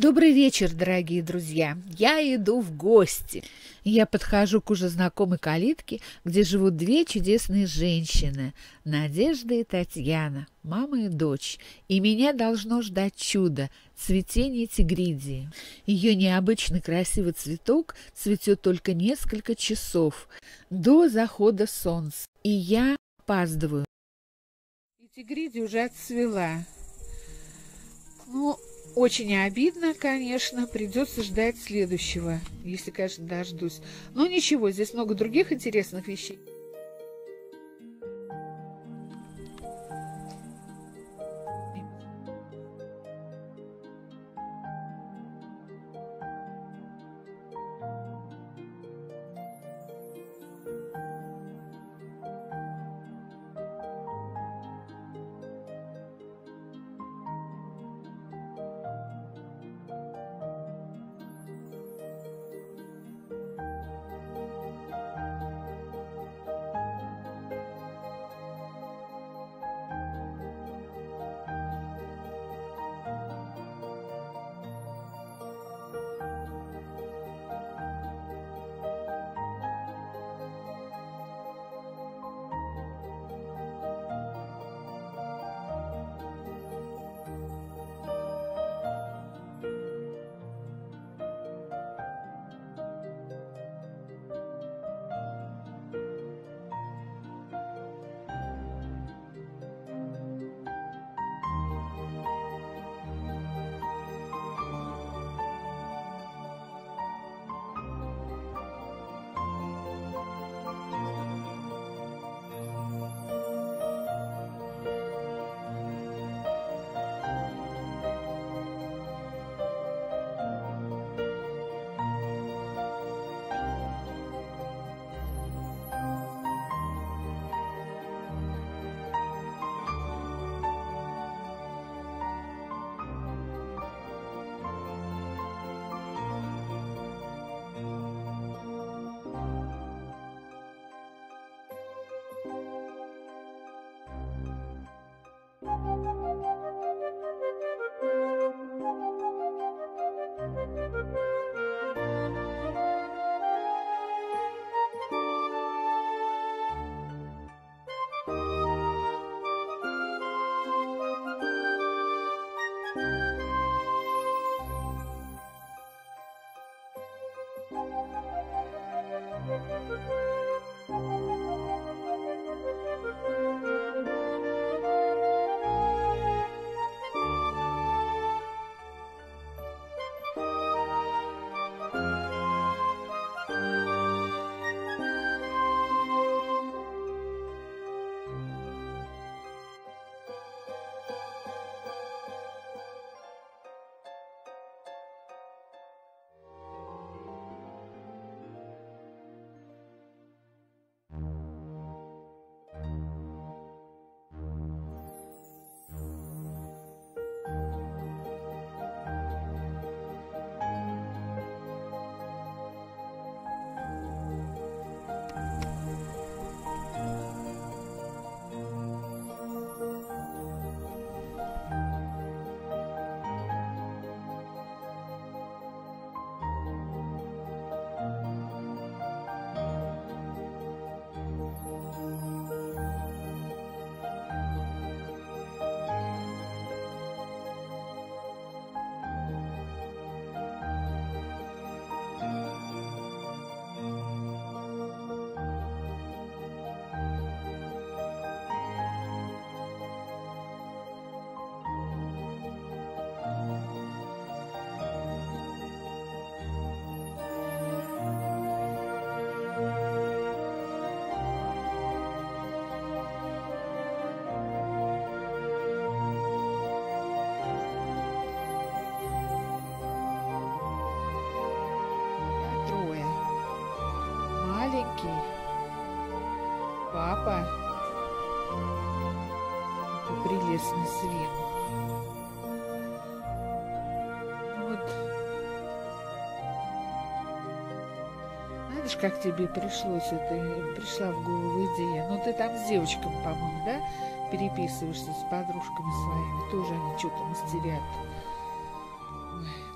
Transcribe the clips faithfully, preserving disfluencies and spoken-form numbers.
Добрый вечер, дорогие друзья! Я иду в гости. Я подхожу к уже знакомой калитке, где живут две чудесные женщины – Надежда и Татьяна, мама и дочь. И меня должно ждать чудо – цветение тигридии. Ее необычно красивый цветок цветет только несколько часов до захода солнца. И я опаздываю. И тигридия уже отцвела. Ну, очень обидно, конечно, придется ждать следующего, если, конечно, дождусь. Но ничего, здесь много других интересных вещей. Папа, какой прелестный свет. Вот. Знаешь, как тебе пришлось это, пришла в голову идея? Ну, ты там с девочками, по-моему, да, переписываешься с подружками своими. Тоже они что-то мастерят. Ой,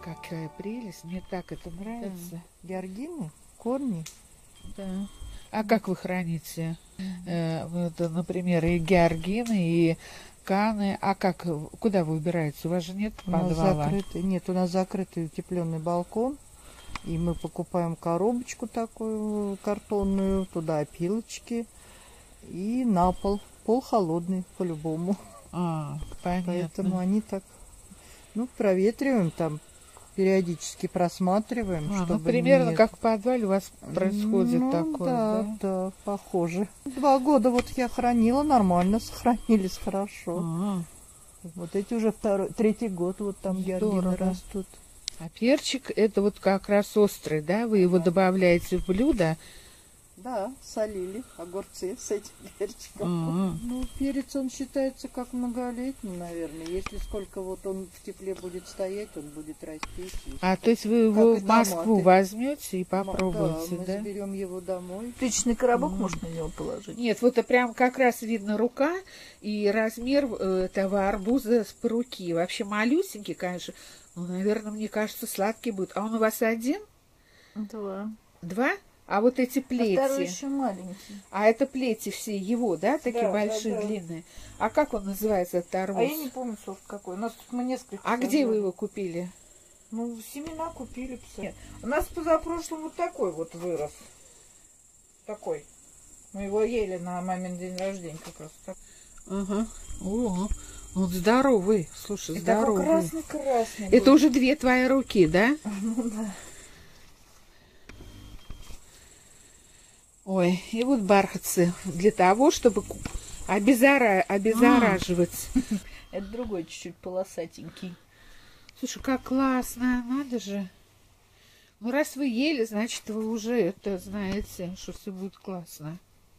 какая прелесть. Мне так это нравится. Да. Георгины, корни. Да. А как вы храните, э, вот, например, и георгины, и каны? А как, куда вы убираете? У вас же нет подвала? У нас закрытый, нет, у нас закрытый утепленный балкон. И мы покупаем коробочку такую картонную, туда опилочки и на пол. Пол холодный по-любому. А, понятно. Поэтому они так, ну, проветриваем там, периодически просматриваем. А, чтобы ну, примерно не... как в подвале у вас происходит ну, такое, да, да? да, похоже. Два года вот я хранила, нормально сохранились, хорошо. А, вот эти уже второй, третий год, вот там георгины растут. А перчик это вот как раз острый, да? Вы его добавляете в блюдо? Да, солили огурцы с этим перчиком. А-а. Ну, перец, он считается как многолетний, наверное. Если сколько вот он в тепле будет стоять, он будет расти. А то есть вы его в Москву возьмете и попробуете, да? Да, мы заберем его домой. Спичечный коробок можно на него положить? Нет, вот это прям как раз видно рука и размер этого арбуза с руки. Вообще малюсенький, конечно. Ну, наверное, мне кажется, сладкий будет. А он у вас один? Два. Два? А вот эти плети. А второй еще маленький. А это плети все его, да? Такие да, большие, да, да. длинные. А как он называется, этот арбуз? А я не помню, сорт какой. У нас тут мы несколько. А сажали. где вы его купили? Ну, семена купили. Нет. У нас позапрошлом вот такой вот вырос. Такой. Мы его ели на мамин день рождения как раз. Так. Ага. О, он здоровый. Слушай, Это здоровый. красный-красный. Это был. уже две твои руки, да? Ну да. Ой, и вот бархатцы для того, чтобы обеззара... обеззараживать. Это другой чуть-чуть полосатенький. Слушай, как классно, надо же. Ну, раз вы ели, значит, вы уже это знаете, что все будет классно.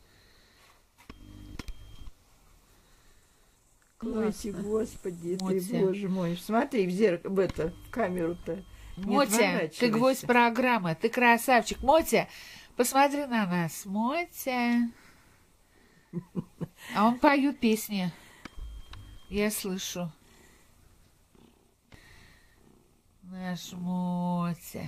Ой, господи, Мотя. ты, боже мой. Смотри в зеркало, в это, в камеру-то. Мотя, ты гвоздь программы, ты красавчик. Мотя, посмотри на нас. Мотя. А он поет песни. Я слышу. Наш Мотя.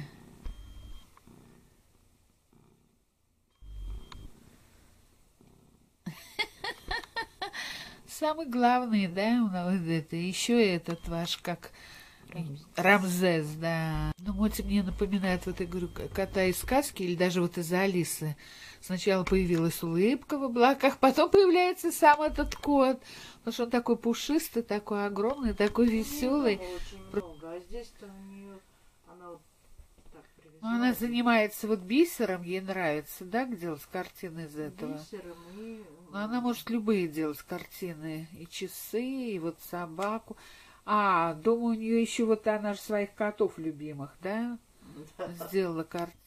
Самый главный, да, у нас вот это. Еще этот ваш, как Рамзес, Рамзес да. Ну, Мотя мне напоминает, вот я говорю, кота из сказки, или даже вот из Алисы. Сначала появилась улыбка в облаках, потом появляется сам этот кот. Потому что он такой пушистый, такой огромный, такой веселый. Очень много, а здесь-то у нее, она вот так привезла. Ну, она занимается вот бисером, ей нравится, да, делать картины из этого? Бисером и... Ну, она может любые делать картины, и часы, и вот собаку. А, дома у нее еще вот она же своих котов любимых, да, сделала картину.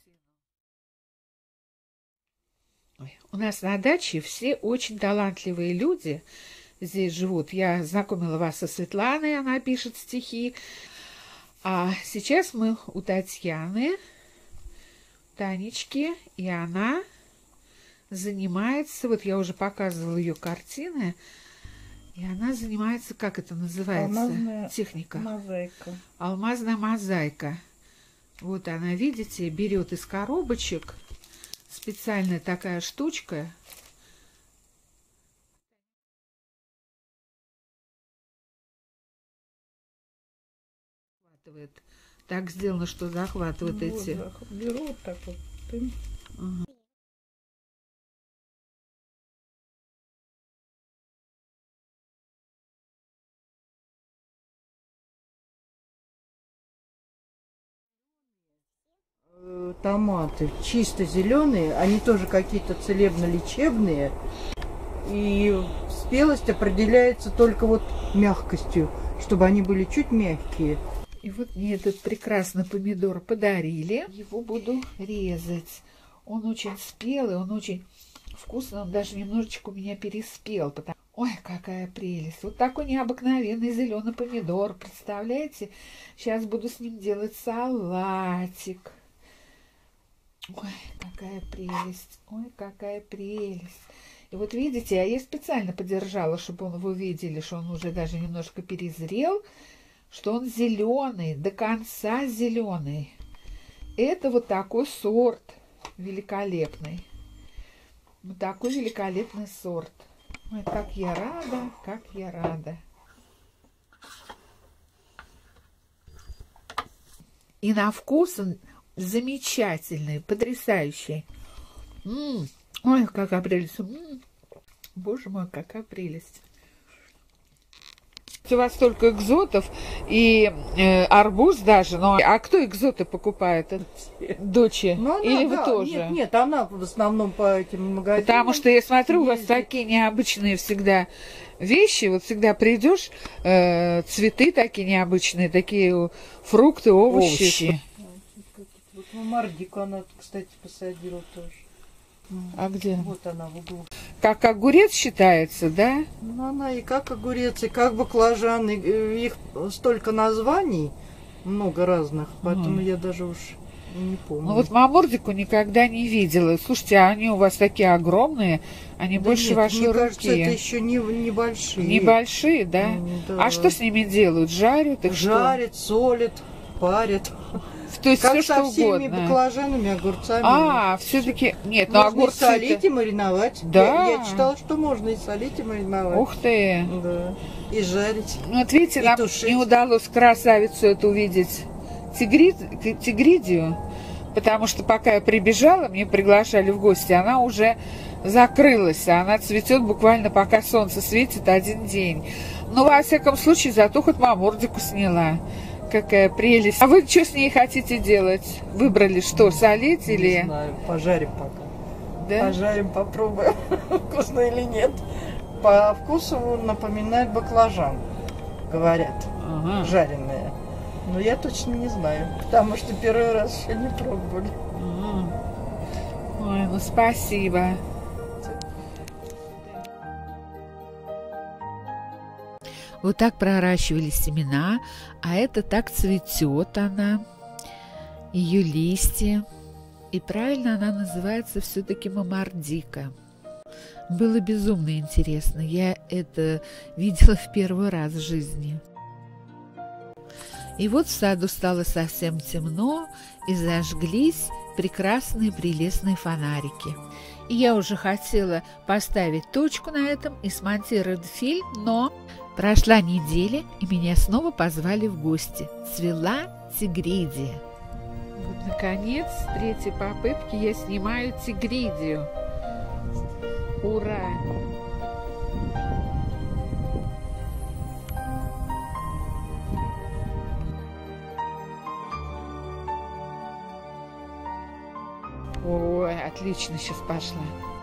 Ой, у нас на даче все очень талантливые люди здесь живут. Я знакомила вас со Светланой, она пишет стихи. А сейчас мы у Татьяны, Танечки, и она занимается, вот я уже показывала ее картины, и она занимается, как это называется? Алмазная техника. Мозаика. Алмазная мозаика. Вот она, видите, берет из коробочек специальная такая штучка. Так сделано, что захватывает Ну, эти. Вот, беру вот так вот. Ага. Томаты чисто зеленые, они тоже какие-то целебно-лечебные. И спелость определяется только вот мягкостью, чтобы они были чуть мягкие. И вот мне этот прекрасный помидор подарили. Его буду резать. Он очень спелый, он очень вкусный. Он даже немножечко у меня переспел. Потому... Ой, какая прелесть. Вот такой необыкновенный зеленый помидор. Представляете? Сейчас буду с ним делать салатик. Ой, какая прелесть. Ой, какая прелесть. И вот видите, а я специально подержала, чтобы он, вы видели, что он уже даже немножко перезрел. что он зеленый, до конца зеленый. Это вот такой сорт великолепный. Вот такой великолепный сорт. Ой, как я рада, как я рада. И на вкус он замечательный, потрясающий. М-м, ой, какая прелесть. М-м, боже мой, какая прелесть. У вас только экзотов и э, арбуз даже. Но... А кто экзоты покупает? Дочи? Ну, она, Или да, вы тоже? Нет, нет, она в основном по этим магазинам. Потому что я смотрю, у вас ездит. такие необычные всегда вещи. Вот всегда придешь, э, цветы такие необычные, такие фрукты, овощи. овощи. Вот мамардику она, кстати, посадила тоже. А где? Вот она в углу. Как огурец считается, да? Ну, она и как огурец, и как баклажан. И, э, их столько названий, много разных, поэтому Mm. я даже уж не помню. Ну вот мамордику никогда не видела. Слушайте, а они у вас такие огромные, они Да больше нет, вашей мне руки. кажется, это еще не, небольшие. Небольшие, да? М, да. А что с ними делают? Жарят их? Жарят, солят, парят. Что? То есть Как все со что всеми угодно. баклажанами, огурцами. А, все-таки нет, но Можно и огурцы. солить, и мариновать. Да. Я, я читала, что можно и солить, и мариновать. Ух ты! Да. И жарить. Ну, вот видите, И нам тушить. не удалось красавицу эту увидеть, Тигри... Тигридию, потому что пока я прибежала, мне приглашали в гости, она уже закрылась, а она цветет буквально пока солнце светит один день. Ну, во всяком случае, зато хоть мамордику сняла. Какая прелесть. А вы что с ней хотите делать? Выбрали что, солить Не или... знаю, пожарим пока. Да? Пожарим, попробуем, вкусно или нет. По вкусу напоминает баклажан, говорят, Ага. жареные. Но я точно не знаю, потому что первый раз еще не пробовали. Ага. Ой, ну спасибо. Вот так проращивали семена, а это так цветет она, ее листья. И правильно она называется все-таки мамардика. Было безумно интересно. Я это видела в первый раз в жизни. И вот в саду стало совсем темно, и зажглись прекрасные прелестные фонарики. И я уже хотела поставить точку на этом и смонтировать фильм, но прошла неделя, и меня снова позвали в гости. Цвела тигридия. Вот, наконец, с третьей попытки я снимаю тигридию. Ура! Ой, отлично сейчас пошла.